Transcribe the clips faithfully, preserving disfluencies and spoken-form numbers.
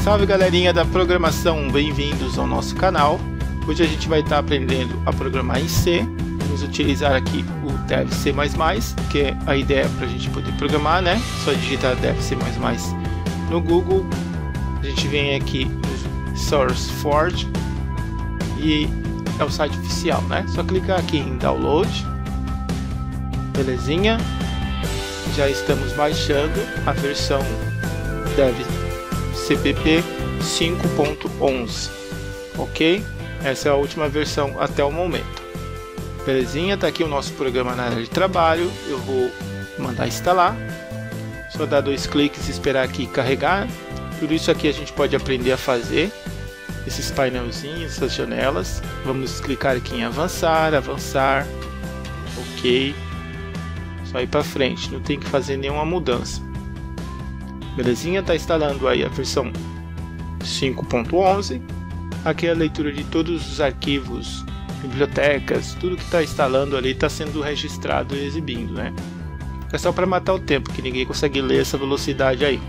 Salve galerinha da programação, bem-vindos ao nosso canal. Hoje a gente vai estar aprendendo a programar em C. Vamos utilizar aqui o Dev C mais mais, que é a ideia para a gente poder programar, né? Só digitar Dev C mais mais no Google. A gente vem aqui no SourceForge e é o site oficial, né? Só clicar aqui em Download. Belezinha. Já estamos baixando a versão Dev C P P cinco ponto onze, ok? Essa é a última versão até o momento. Belezinha, tá aqui o nosso programa na área de trabalho. Eu vou mandar instalar. Só dar dois cliques e esperar aqui carregar. Tudo isso aqui a gente pode aprender a fazer. Esses painelzinhos, essas janelas. Vamos clicar aqui em avançar, avançar. Ok. Só ir para frente, não tem que fazer nenhuma mudança. Belezinha, tá instalando aí a versão cinco ponto onze. Aqui é a leitura de todos os arquivos, bibliotecas, tudo que está instalando ali está sendo registrado e exibindo, né? É só para matar o tempo, que ninguém consegue ler essa velocidade aí.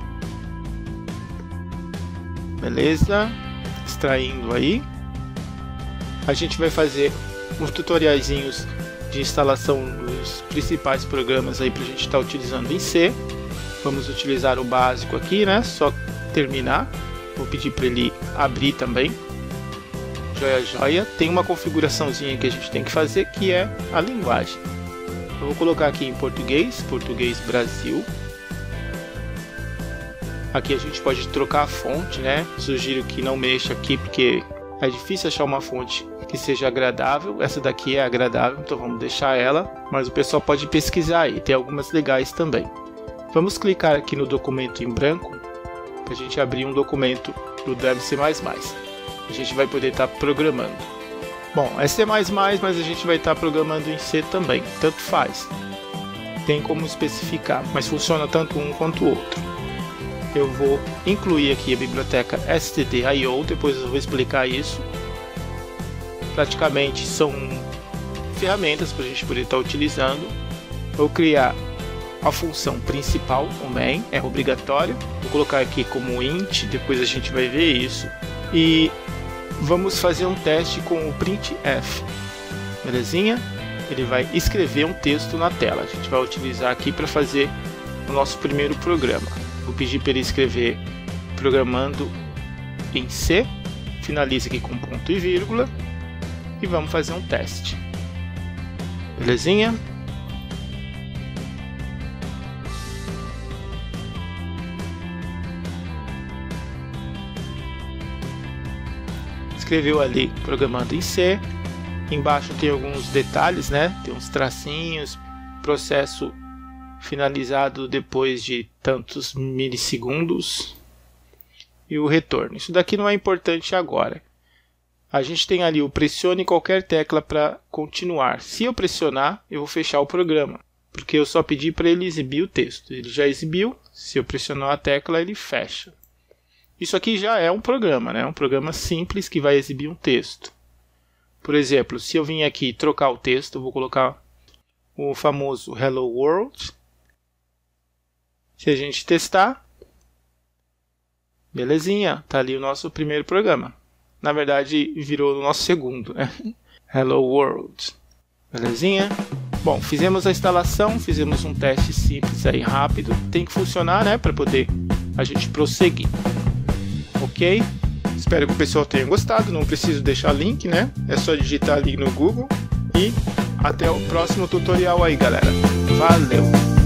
Beleza? Extraindo aí. A gente vai fazer uns tutoriaizinhos de instalação dos principais programas aí para a gente estar tá utilizando em C. Vamos utilizar o básico aqui, né? Só terminar. Vou pedir para ele abrir também. Joia, joia. Tem uma configuraçãozinha que a gente tem que fazer, que é a linguagem. Eu vou colocar aqui em português, português Brasil. Aqui a gente pode trocar a fonte, né? Sugiro que não mexa aqui, porque é difícil achar uma fonte que seja agradável. Essa daqui é agradável, então vamos deixar ela. Mas o pessoal pode pesquisar aí, tem algumas legais também. Vamos clicar aqui no documento em branco, para a gente abrir um documento do Dev C mais mais. A gente vai poder estar tá programando. Bom, é C mais mais, mas a gente vai estar tá programando em C também, tanto faz. Tem como especificar, mas funciona tanto um quanto o outro. Eu vou incluir aqui a biblioteca std ponto i o, depois eu vou explicar isso. Praticamente são ferramentas para a gente poder estar tá utilizando. Vou criar a função principal, o main, é obrigatório. Vou colocar aqui como int, depois a gente vai ver isso. E vamos fazer um teste com o printf. Belezinha? Ele vai escrever um texto na tela. A gente vai utilizar aqui para fazer o nosso primeiro programa. Vou pedir para ele escrever programando em C. Finaliza aqui com ponto e vírgula. E vamos fazer um teste. Belezinha? Escreveu ali programando em C. Embaixo tem alguns detalhes, né? Tem uns tracinhos, processo finalizado depois de tantos milissegundos e o retorno. Isso daqui não é importante agora. A gente tem ali o pressione qualquer tecla para continuar. Se eu pressionar, eu vou fechar o programa, porque eu só pedi para ele exibir o texto. Ele já exibiu. Se eu pressionar a tecla, ele fecha. Isso aqui já é um programa, né? Um programa simples que vai exibir um texto. Por exemplo, se eu vim aqui trocar o texto, eu vou colocar o famoso Hello World. Se a gente testar, belezinha, tá ali o nosso primeiro programa. Na verdade, virou o nosso segundo, né? Hello World. Belezinha? Bom, fizemos a instalação, fizemos um teste simples aí, rápido. Tem que funcionar, né? Para poder a gente prosseguir. Ok? Espero que o pessoal tenha gostado. Não preciso deixar link, né? É só digitar ali no Google. E até o próximo tutorial aí, galera. Valeu!